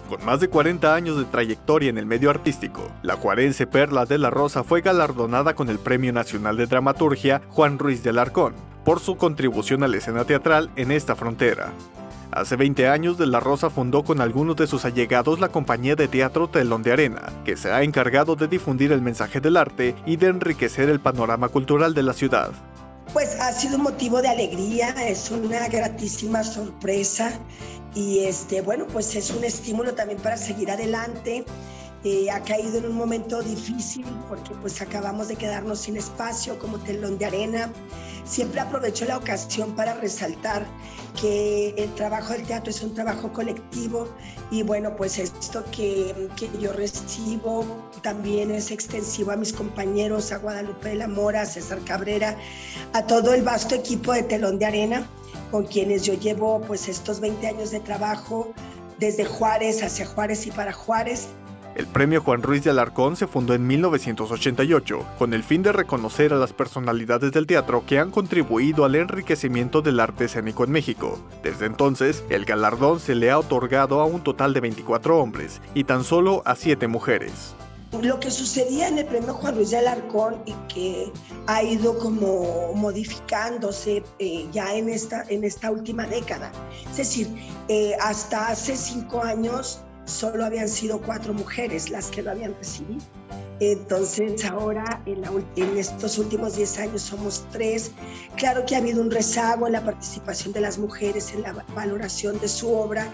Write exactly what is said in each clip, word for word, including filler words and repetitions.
Con más de cuarenta años de trayectoria en el medio artístico, la juarense Perla de la Rosa fue galardonada con el Premio Nacional de Dramaturgia Juan Ruiz de Alarcón por su contribución a la escena teatral en esta frontera. Hace veinte años, de la Rosa fundó con algunos de sus allegados la compañía de teatro Telón de Arena, que se ha encargado de difundir el mensaje del arte y de enriquecer el panorama cultural de la ciudad. Pues ha sido un motivo de alegría, es una gratísima sorpresa y este, bueno, pues es un estímulo también para seguir adelante. Eh, ha caído en un momento difícil porque pues acabamos de quedarnos sin espacio como Telón de Arena. Siempre aprovecho la ocasión para resaltar que el trabajo del teatro es un trabajo colectivo y bueno, pues esto que, que yo recibo también es extensivo a mis compañeros, a Guadalupe de la Mora, a César Cabrera, a todo el vasto equipo de Telón de Arena, con quienes yo llevo pues estos veinte años de trabajo desde Juárez, hacia Juárez y para Juárez. El Premio Juan Ruiz de Alarcón se fundó en mil novecientos ochenta y ocho, con el fin de reconocer a las personalidades del teatro que han contribuido al enriquecimiento del arte escénico en México. Desde entonces, el galardón se le ha otorgado a un total de veinticuatro hombres y tan solo a siete mujeres. Lo que sucedía en el Premio Juan Ruiz de Alarcón y que ha ido como modificándose eh, ya en esta, en esta última década. Es decir, eh, hasta hace cinco años solo habían sido cuatro mujeres las que lo habían recibido. Entonces ahora en, la, en estos últimos diez años somos tres. Claro que ha habido un rezago en la participación de las mujeres, en la valoración de su obra,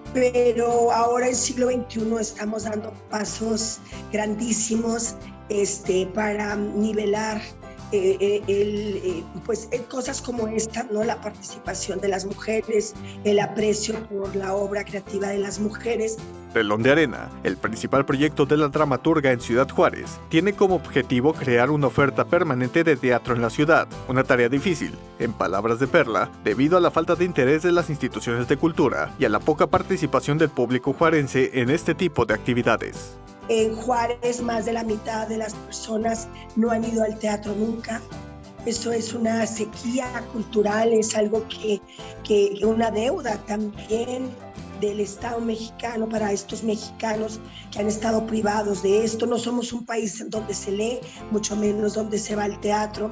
pero ahora en el siglo veintiuno estamos dando pasos grandísimos este, para nivelar Eh, eh, el, eh, pues, eh, cosas como esta, ¿no? La participación de las mujeres, el aprecio por la obra creativa de las mujeres. Telón de Arena, el principal proyecto de la dramaturga en Ciudad Juárez, tiene como objetivo crear una oferta permanente de teatro en la ciudad, una tarea difícil, en palabras de Perla, debido a la falta de interés de las instituciones de cultura y a la poca participación del público juarense en este tipo de actividades. En Juárez, más de la mitad de las personas no han ido al teatro nunca. Eso es una sequía cultural, es algo que, que una deuda también del Estado mexicano para estos mexicanos que han estado privados de esto. No somos un país en donde se lee, mucho menos donde se va al teatro.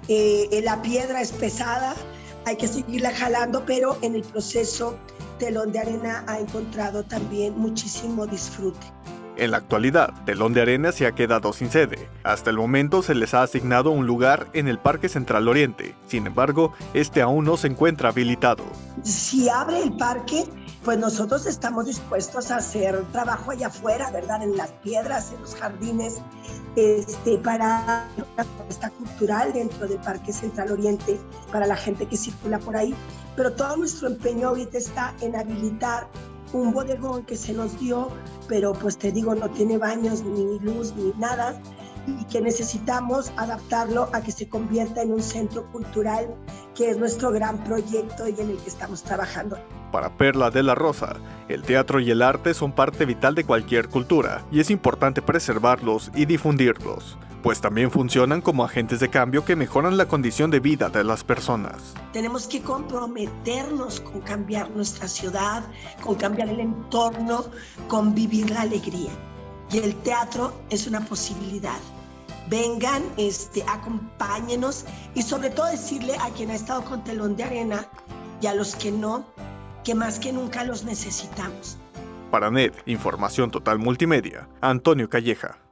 Eh, la piedra es pesada, hay que seguirla jalando, pero en el proceso Telón de Arena ha encontrado también muchísimo disfrute. En la actualidad, Telón de Arena se ha quedado sin sede. Hasta el momento se les ha asignado un lugar en el Parque Central Oriente. Sin embargo, este aún no se encuentra habilitado. Si abre el parque, pues nosotros estamos dispuestos a hacer trabajo allá afuera, ¿verdad? En las piedras, en los jardines, este, para una propuesta cultural dentro del Parque Central Oriente, para la gente que circula por ahí. Pero todo nuestro empeño ahorita está en habilitar un bodegón que se nos dio, pero pues te digo, no tiene baños, ni luz, ni nada, y que necesitamos adaptarlo a que se convierta en un centro cultural, que es nuestro gran proyecto y en el que estamos trabajando. Para Perla de la Rosa, el teatro y el arte son parte vital de cualquier cultura, y es importante preservarlos y difundirlos, pues también funcionan como agentes de cambio que mejoran la condición de vida de las personas. Tenemos que comprometernos con cambiar nuestra ciudad, con cambiar el entorno, con vivir la alegría. Y el teatro es una posibilidad. Vengan, este, acompáñenos y sobre todo decirle a quien ha estado con Telón de Arena y a los que no, que más que nunca los necesitamos. Para N E D, Información Total Multimedia, Antonio Calleja.